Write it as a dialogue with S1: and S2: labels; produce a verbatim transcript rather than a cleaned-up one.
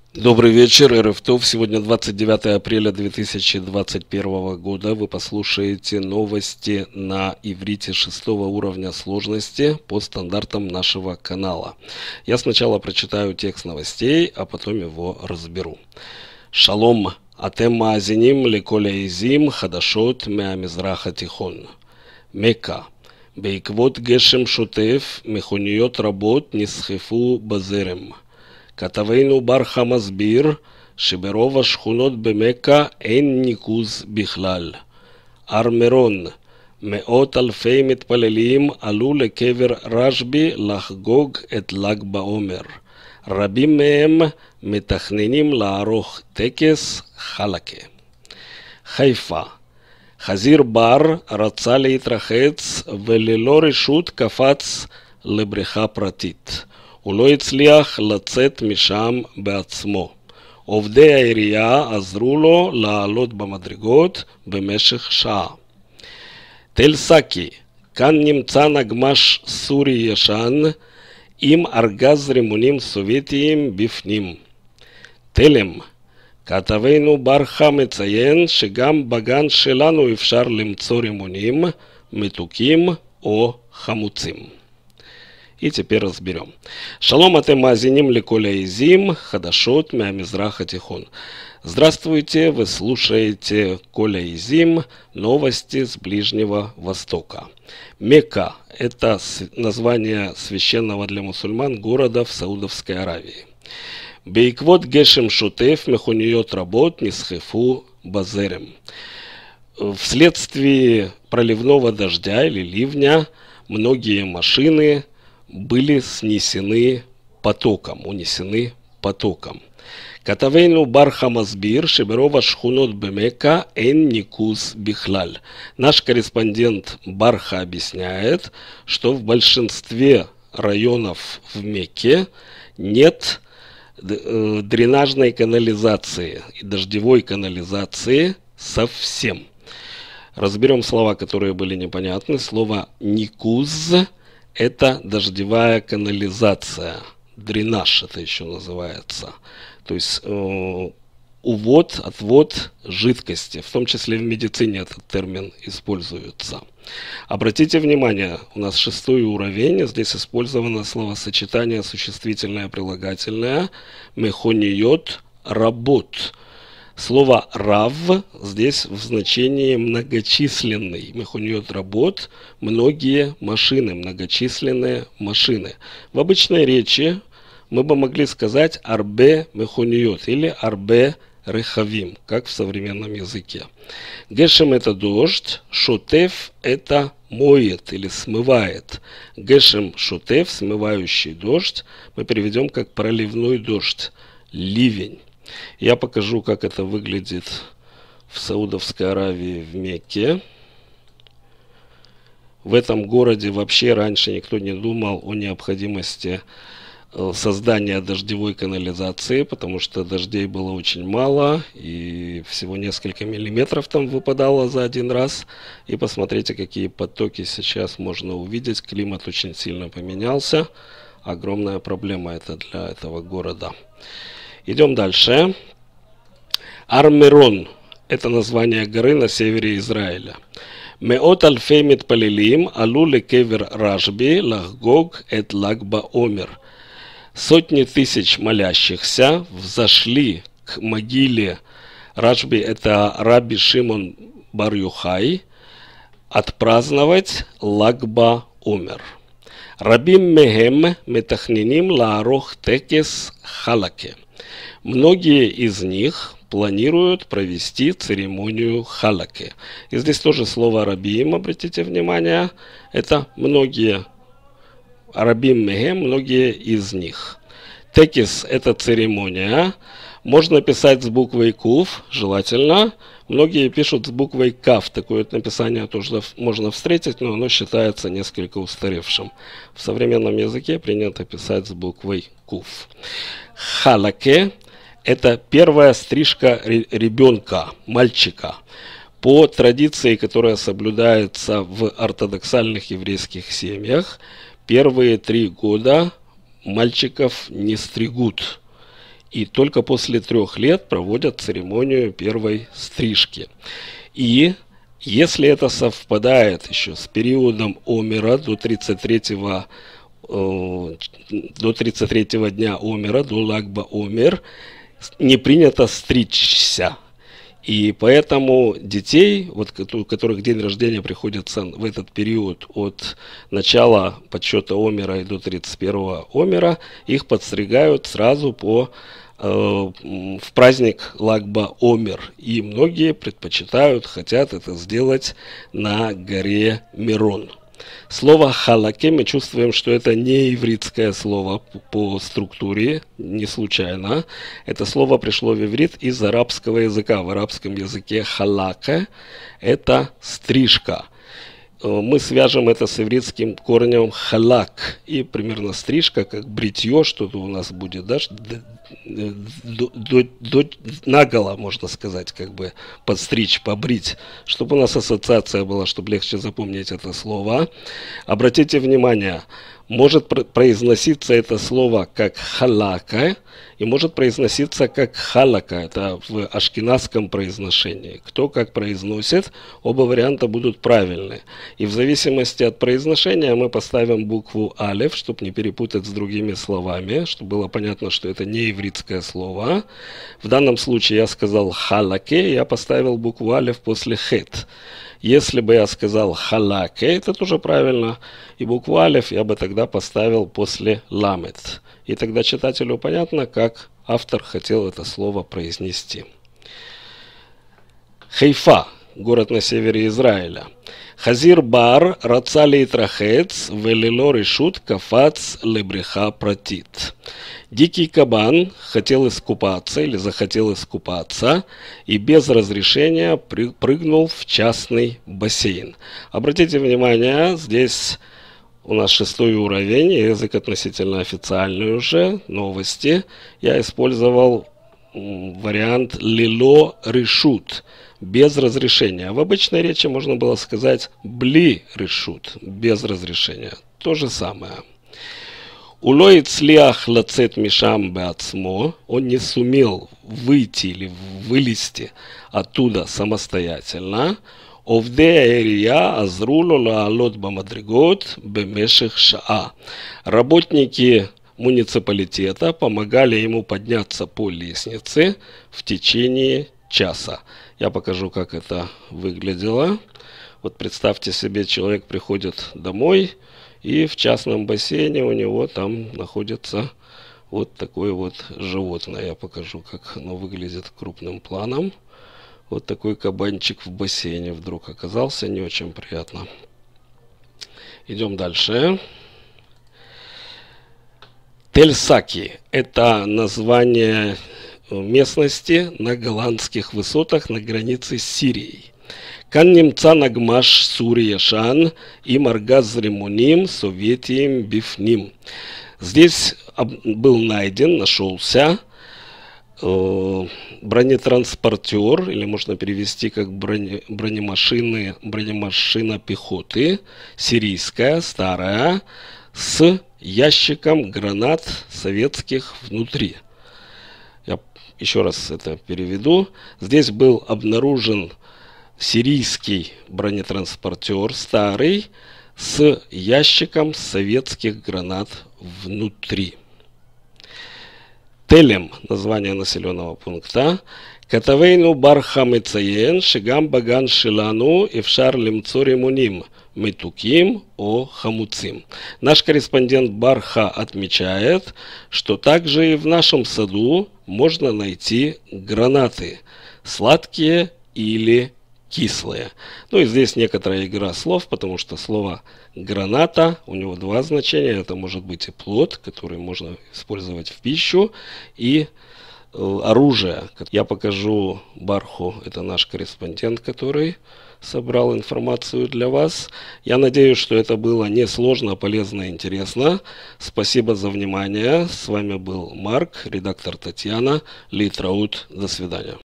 S1: Добрый вечер, эр эф тэ о вэ. Сегодня двадцать девятое апреля две тысячи двадцать первого года. Вы послушаете новости на иврите шестого уровня сложности по стандартам нашего канала. Я сначала прочитаю текст новостей, а потом его разберу. Шалом. Атем маазиним леколе изим хадашот מהמזרח התיכון. מכה. בעקבות גשם שוטף, מכוניות רבות נסחפו בזרם. כתבנו ברכה מסביר שברוב השכונות במכה אין ניקוז בכלל. הר מירון, מאות אלפי מתפללים עלו לקבר רשב"י לחגוג את ל"ג בעומר. רבים מהם מתכננים לערוך טקס חלקה. חיפה, חזיר בר רצה להתרחץ וללא רשות קפץ לבריכה פרטית. הוא לא הצליח לצאת משם בעצמו. עובדי העירייה עזרו לו לעלות במדרגות במשך שעה. תל סאקי, כאן נמצא נגמ"ש סורי ישן עם ארגז רימונים סובייטיים בפנים. תלם, כתבנו ברכה מציין שגם בגן שלנו אפשר למצוא רימונים מתוקים או חמוצים. И теперь разберем. Шалом атем маазиним леколе изим хадашот מהמזרח התיכון. Здравствуйте, вы слушаете Коля Изим, новости с Ближнего Востока. Мекка – это название священного для мусульман города в Саудовской Аравии. בעקבות גשם שוטף מכוניות רבות נסחפו בזרם. Вследствие проливного дождя или ливня многие машины были снесены потоком, унесены потоком. כתבנו ברכה מסביר שברוב השכונות במכה אין ניקוז בכלל. Наш корреспондент Барха объясняет, что в большинстве районов в Мекке нет дренажной канализации и дождевой канализации совсем. Разберем слова, которые были непонятны. Слово «никуз» – это дождевая канализация, дренаж это еще называется. То есть э, увод, отвод жидкости, в том числе в медицине этот термин используется. Обратите внимание, у нас шестой уровень, здесь использовано словосочетание существительное прилагательное мехониот работ. Слово «рав» здесь в значении многочисленный. Мехониот работ – многие машины, многочисленные машины. В обычной речи мы бы могли сказать «арбе мехониот» или «арбе рехавим», как в современном языке. Гешем – это дождь, шотеф – это моет или смывает. Гешем шотеф – смывающий дождь, мы переведем как проливной дождь, ливень. Я покажу, как это выглядит в Саудовской Аравии, в Мекке. В этом городе вообще раньше никто не думал о необходимости создания дождевой канализации, потому что дождей было очень мало, и всего несколько миллиметров там выпадало за один раз. И посмотрите, какие потоки сейчас можно увидеть. Климат очень сильно поменялся. Огромная проблема это для этого города. Идем дальше. Ар Мирон – это название горы на севере Израиля. מאות אלפי מתפללים עלו לקבר רשב"י לחגוג את ל"ג בעומר. Сотни тысяч молящихся взошли к могиле Рашби, это Раби Шимон бар Йохай, отпраздновать л"ג בעומר. רבים מהם מתכננים לערוך טקס חלקה. Многие из них планируют провести церемонию халаки. И здесь тоже слово рабим, обратите внимание, это многие, рабим мехем, многие из них. Текис – это церемония, можно писать с буквой куф, желательно. Многие пишут с буквой каф, такое написание тоже можно встретить, но оно считается несколько устаревшим. В современном языке принято писать с буквой куф. Халаке – это первая стрижка ребенка, мальчика. По традиции, которая соблюдается в ортодоксальных еврейских семьях, первые три года мальчиков не стригут. И только после трех лет проводят церемонию первой стрижки. И если это совпадает еще с периодом Омера до тридцать третьего, э, до тридцать третьего дня Омера, до Лагба Омер, не принято стричься. И поэтому детей, вот, у которых день рождения приходится в этот период от начала подсчета Омера и до тридцать первого Омера, их подстригают сразу по, э, в праздник Лагба Омер. И многие предпочитают, хотят это сделать на горе Мирон. Слово «халаке» мы чувствуем, что это не ивритское слово по структуре, не случайно. Это слово пришло в иврит из арабского языка. В арабском языке «халака» – это стрижка. Мы свяжем это с ивритским корнем «халак». И примерно стрижка, как бритье, что-то у нас будет, да, до, до, до, наголо, можно сказать, как бы подстричь, побрить, чтобы у нас ассоциация была, чтобы легче запомнить это слово. Обратите внимание, может произноситься это слово как халака и может произноситься как халака. Это в ашкеназском произношении. Кто как произносит, оба варианта будут правильны. И в зависимости от произношения мы поставим букву алеф, чтобы не перепутать с другими словами, чтобы было понятно, что это не ивритское слово. В данном случае я сказал халаке, я поставил букву алеф после хет. Если бы я сказал халаке, это тоже правильно. И букву алеф я бы тогда поставил после ламет. И тогда читателю понятно, как автор хотел это слово произнести. Хайфа, город на севере Израиля. Хазир бар рацали трахец велило решут кафац лебреха пратит. Дикий кабан хотел искупаться или захотел искупаться и без разрешения прыгнул в частный бассейн. Обратите внимание, здесь у нас шестой уровень, язык относительно официальный уже, новости. Я использовал вариант лило решут, без разрешения. В обычной речи можно было сказать бли решут, без разрешения. То же самое. Улоит слиах лацет мишам беацмо, он не сумел выйти или вылезти оттуда самостоятельно. Овдея эрия азруло лаалот бамадригот бемешех шаа. Работники муниципалитета помогали ему подняться по лестнице в течение часа. Я покажу, как это выглядело. Вот представьте себе, человек приходит домой, и в частном бассейне у него там находится вот такое вот животное. Я покажу, как оно выглядит крупным планом. Вот такой кабанчик в бассейне вдруг оказался. Не очень приятно. Идем дальше. Тель-Саки – это название местности на голландских высотах на границе с Сирией. Кан немца нагмаш сурияшан и маргаз ремоним советием бифним. Здесь был найден, нашелся э, бронетранспортер, или можно перевести как броне, бронемашины, бронемашина пехоты, сирийская, старая, с ящиком гранат советских внутри. Я еще раз это переведу. Здесь был обнаружен сирийский бронетранспортер, старый, с ящиком советских гранат внутри. Телем, название населенного пункта. Катавейну барха мецаен шигам баган шилану эфшар лимцо ремуним метуким о хамуцим. Наш корреспондент Барха отмечает, что также и в нашем саду можно найти гранаты, сладкие или кислые. Ну и здесь некоторая игра слов, потому что слово граната, у него два значения. Это может быть и плод, который можно использовать в пищу, и э, оружие. Я покажу Барху, это наш корреспондент, который собрал информацию для вас. Я надеюсь, что это было несложно, полезно и интересно. Спасибо за внимание. С вами был Марк, редактор Татьяна. Литраут. До свидания.